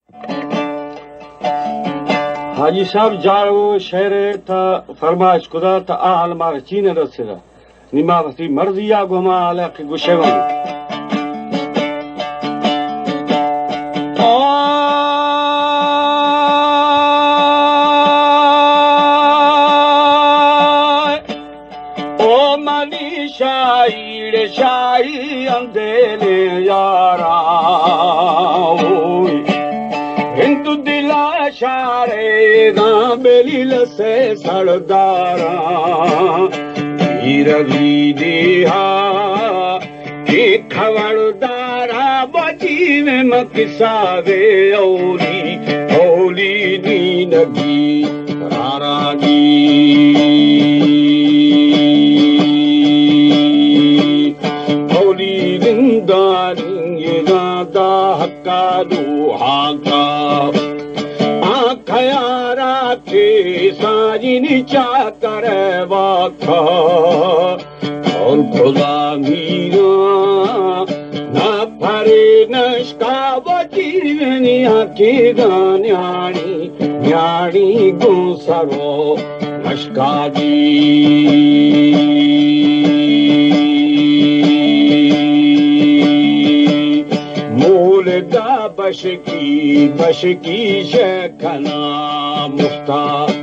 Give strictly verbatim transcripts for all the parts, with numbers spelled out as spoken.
हाजी साहब जाओ शहर था फरमाइश खुदा था आल मार चीन रसेगा निमा वसी मर्जिया गुमा आला के गुशेवा ओ मनी शायर शाही अंधेले यारा हिंदू दिला शारे ना बेली लसे सरदारा हीरवी देहा के खबरदारा बची में मकिसा दे ओली ओली नी नगी रारा जी ओली निंदानी ये नादा हक्का दुहाका आखयारा के साजिनी चाकर वाखा और खुदा मीरा ना भरे नशका बची में आखी न्याणी न्याणी गुसरो नशका जी मूलदा बशकी बशकी शेखना मुफ्ता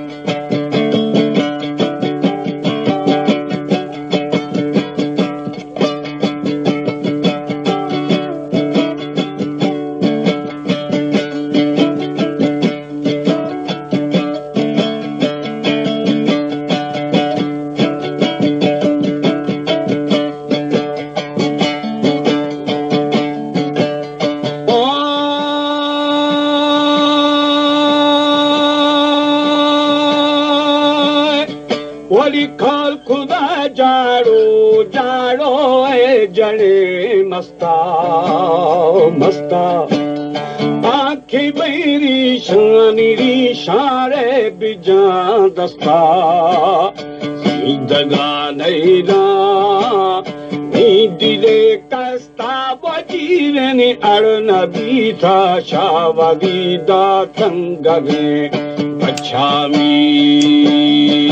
खाल खुदा जाड़ो जाड़ो ए जड़े मस्ता मस्ता आखी बैरी शानी शारे बिजा दस्ता सीधगा नहीं ना नी दिले कस्ता बची ने अड़नबी था शावगी दा थंगवे अच्छा मी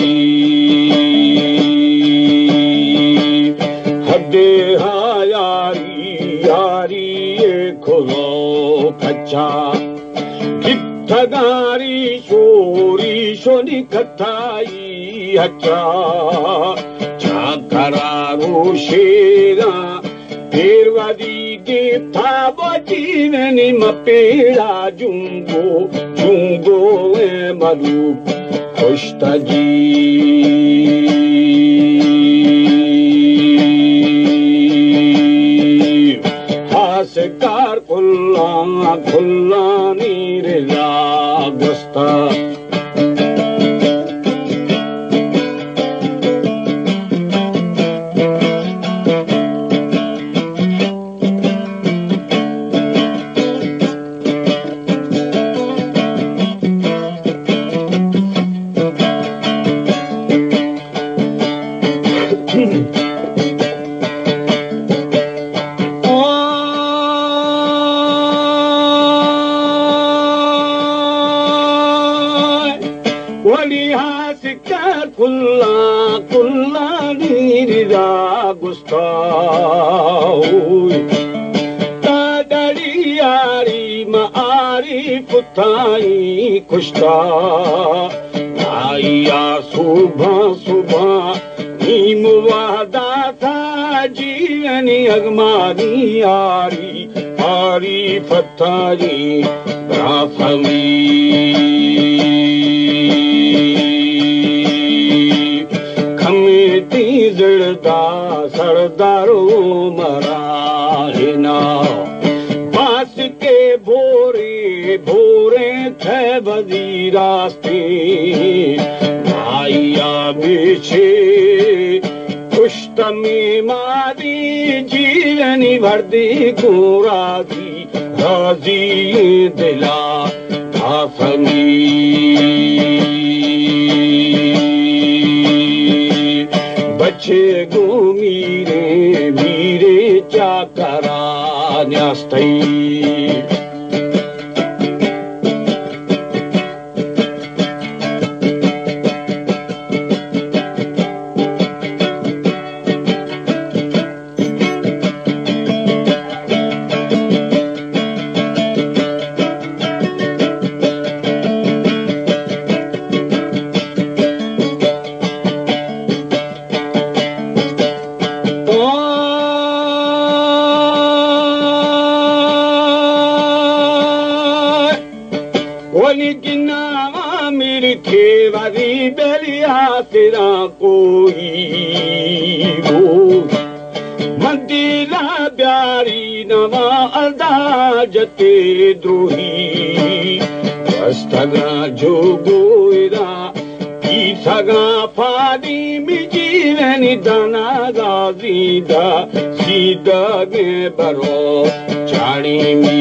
हदे हा यारी यारी ये खुलो कच्चा किथगारी शोरी शोनी कथाई अच्छा चाकरारू शेरा पेरवादी के था बची ने मपेड़ा जुंगो जुंगो ए मधु खुशता जी हासकार खुल्ला खुल्ला नीरे लागस्ता कुल्ला कुल्ला नीरा गुस्ता ताड़ी यारी मारी पुताई खुशता आया सुबह सुबह नीम वादा था जीवनी अगमानी यारी आरी फतारी राफमी जड़दा सरदारो मराहिना बास के भोरे भोरे थे बदी रास्ते माया बेचे पुष्टमी मारी जीवनी भरदी को राजी राजी दिला आफमी बच्चे गो मीरे मीरे चाकरा न्यास्tai वनी किना मेरी थे वारी बेलिया तेरा कोई वो मंदिरा प्यारी नवा अदा जते द्रोही वस्तगा जो गोरा की सगा फादी मिजीरनी दाना गाजीदा सीधा गे बरो चाणी मी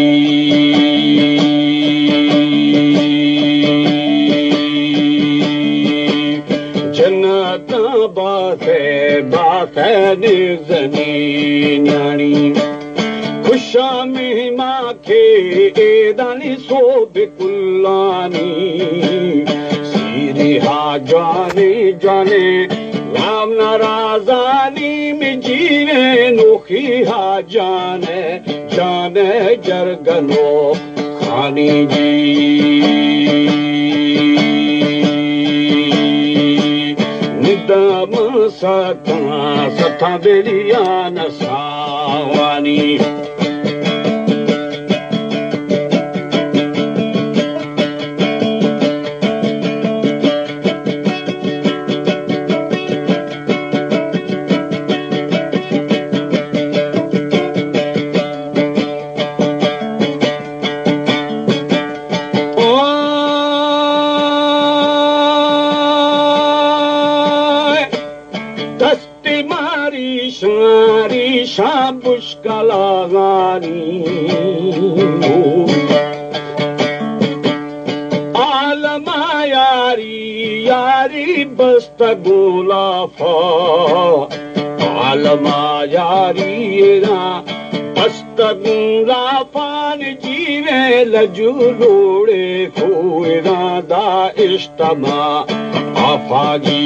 जन्नत बाते बाते निज़नी न्याणी खुशा में माँ के दानी सो बिकुलानी सीरे हा जाने जाने राम नाराजानी में जीने नोखी हा जाने जाने जरगनो खानी जी निदम सता सता बेलिया नसावानी आलमा यारी यारी बस्त गोला फा आलमा यारी ना बस्त गोला फान जीवे लजू लोड़े खोरा दा इश्तमा आफागी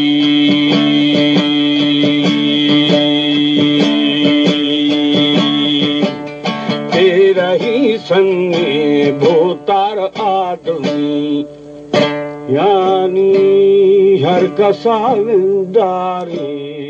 रही संगे भूतार आदमी यानी हर कसालदारी